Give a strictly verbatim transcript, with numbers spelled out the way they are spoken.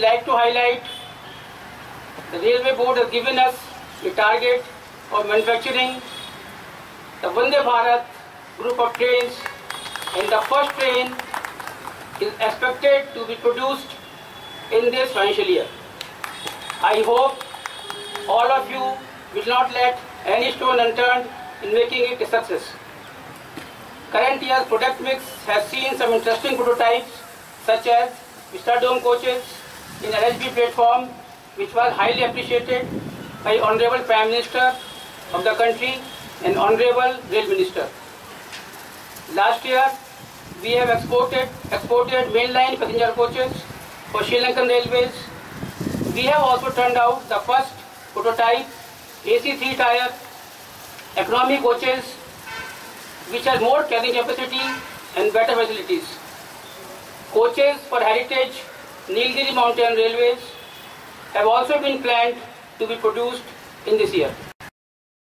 like to highlight the Railway Board has given us a target of manufacturing the Vande Bharat group of trains, and the first train is expected to be produced in this financial year. I hope all of you will not let any stone unturned in making it a success. Current year's product mix has seen some interesting prototypes such as Vista Dome coaches in L H B platform, which was highly appreciated by Honorable Prime Minister of the country and Honorable Rail Minister. Last year, we have exported, exported mainline passenger coaches for Sri Lankan Railways. We have also turned out the first prototype A C three tier economy coaches, which has more carrying capacity and better facilities. Coaches for heritage Nilgiri Mountain Railways have also been planned to be produced in this year.